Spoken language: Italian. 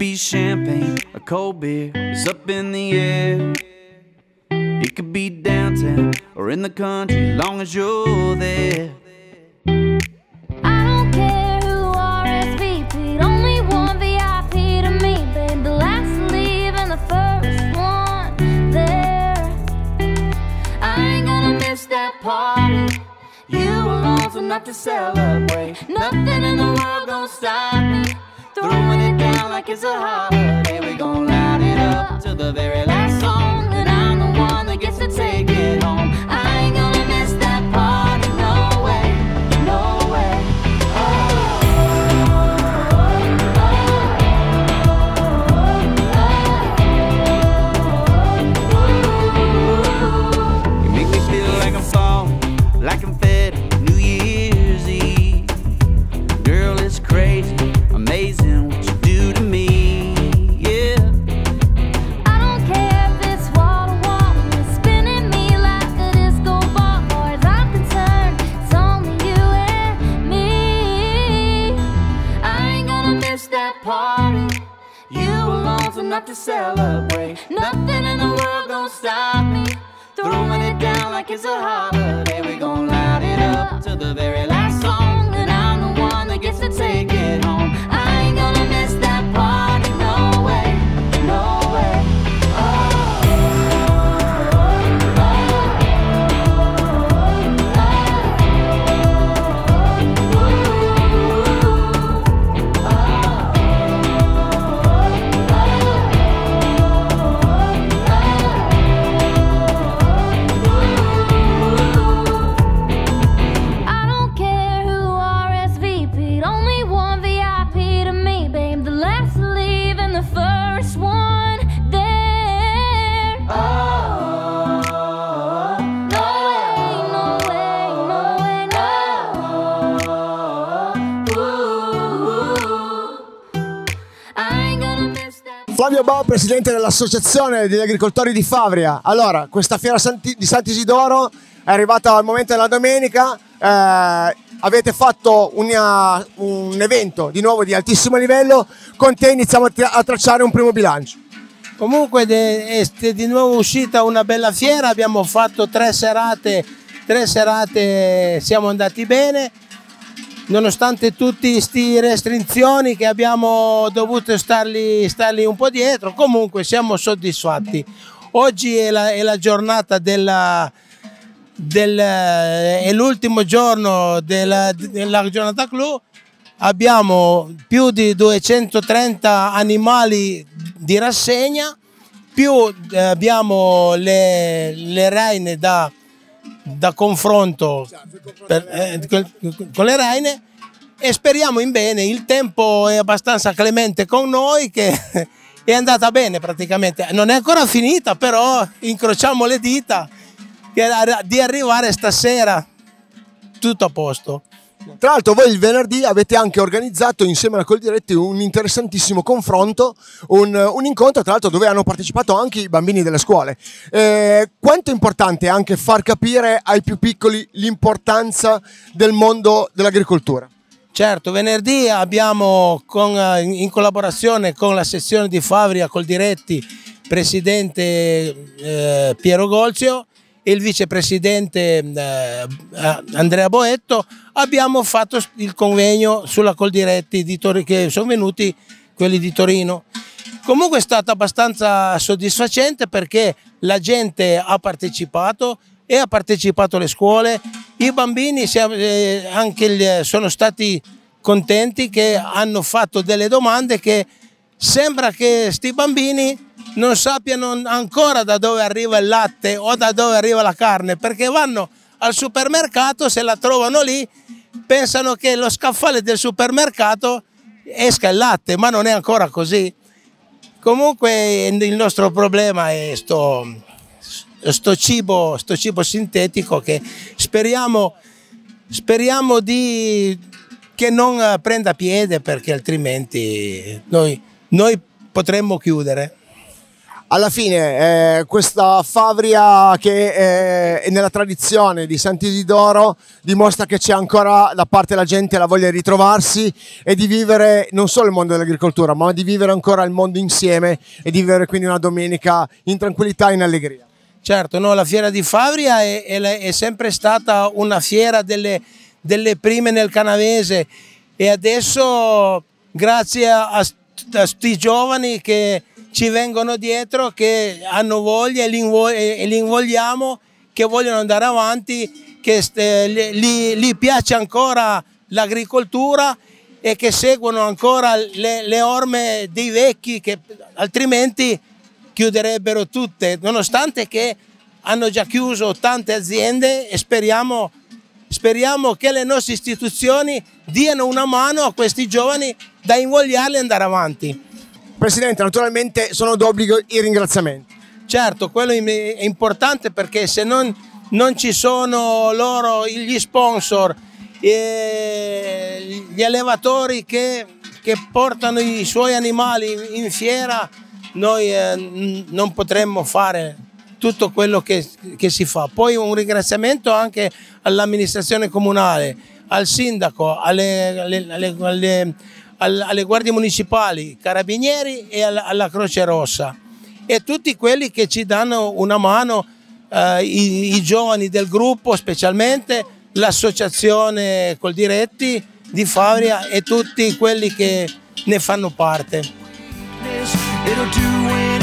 be champagne, a cold beer is up in the air. It could be downtown or in the country, long as you're there. I don't care who RSVP'd, only one VIP to me, babe. The last to leave and the first one there. I ain't gonna miss that party. You alone's enough to celebrate. Nothing in the world gonna stop me. Throwing it down like it's a holiday. We gon' light it up to the very last song, and I'm the one that gets to take it home. I ain't gonna miss that party, no way, no way. You make me feel like I'm falling, like confetti, New Year's Eve. Girl, it's crazy, amazing what you do to me, yeah. I don't care if it's wall to wall, it's spinning me like a disco ball. Far as I'm concerned, it's only you and me. I ain't gonna miss that party. You alone's enough to celebrate. Nothing in the world gonna stop me. Throwing it down like it's a holiday. We gon' light it up to the very last song, and I'm the one that gets to take it home. I ain't gonna miss that party, no way, no way. I don't care who RSVP'd, only one VIP to me, babe. The last to leave and the first one there. No way, no way, no way, no. I ain't gonna miss that. Flavio Bau, presidente dell'Associazione degli Agricoltori di Favria. Allora, questa fiera di Sant'Isidoro è arrivata al momento della domenica. Avete fatto un evento di nuovo di altissimo livello. Con te iniziamo a tracciare un primo bilancio. Comunque è di nuovo uscita una bella fiera, abbiamo fatto tre serate, siamo andati bene, nonostante tutte queste restrizioni che abbiamo dovuto starli un po' dietro. Comunque siamo soddisfatti. Oggi è la giornata è l'ultimo giorno della giornata clou. Abbiamo più di 230 animali di rassegna, più abbiamo le reine da confronto con le reine, e speriamo in bene. Il tempo è abbastanza clemente con noi, che è andata bene praticamente. Non è ancora finita, però incrociamo le dita di arrivare stasera tutto a posto. Tra l'altro voi il venerdì avete anche organizzato insieme alla Coldiretti un interessantissimo confronto, un incontro tra l'altro dove hanno partecipato anche i bambini delle scuole. Quanto è importante anche far capire ai più piccoli l'importanza del mondo dell'agricoltura? Certo, venerdì abbiamo in collaborazione con la sezione di Favria Coldiretti, presidente Piero Golzio e il vicepresidente Andrea Boetto, abbiamo fatto il convegno sulla Coldiretti che sono venuti quelli di Torino. Comunque è stato abbastanza soddisfacente, perché la gente ha partecipato e ha partecipato alle scuole. I bambini sono stati contenti, che hanno fatto delle domande che sembra che questi bambini non sappiano ancora da dove arriva il latte o da dove arriva la carne, perché vanno al supermercato, se la trovano lì, pensano che lo scaffale del supermercato esca il latte, ma non è ancora così. Comunque il nostro problema è sto cibo sintetico, che speriamo che non prenda piede, perché altrimenti noi potremmo chiudere. Alla fine questa Favria che è nella tradizione di Sant'Isidoro dimostra che c'è ancora da parte della gente la voglia di ritrovarsi e di vivere non solo il mondo dell'agricoltura, ma di vivere ancora il mondo insieme e di vivere quindi una domenica in tranquillità e in allegria. Certo, no, la fiera di Favria è sempre stata una fiera delle prime nel Canavese, e adesso grazie a questi giovani che ci vengono dietro, che hanno voglia e li invogliamo, che vogliono andare avanti, che gli piace ancora l'agricoltura e che seguono ancora le orme dei vecchi, che altrimenti chiuderebbero tutte, nonostante che hanno già chiuso tante aziende, e speriamo che le nostre istituzioni diano una mano a questi giovani da invogliarli ad andare avanti. Presidente, naturalmente sono d'obbligo i ringraziamenti. Certo, quello è importante, perché se non ci sono loro, gli sponsor, gli allevatori che portano i suoi animali in fiera, noi non potremmo fare tutto quello che si fa. Poi un ringraziamento anche all'amministrazione comunale, al sindaco, alle guardie municipali, carabinieri e alla Croce Rossa, e tutti quelli che ci danno una mano, i giovani del gruppo, specialmente l'associazione Coldiretti di Favria e tutti quelli che ne fanno parte. It'll do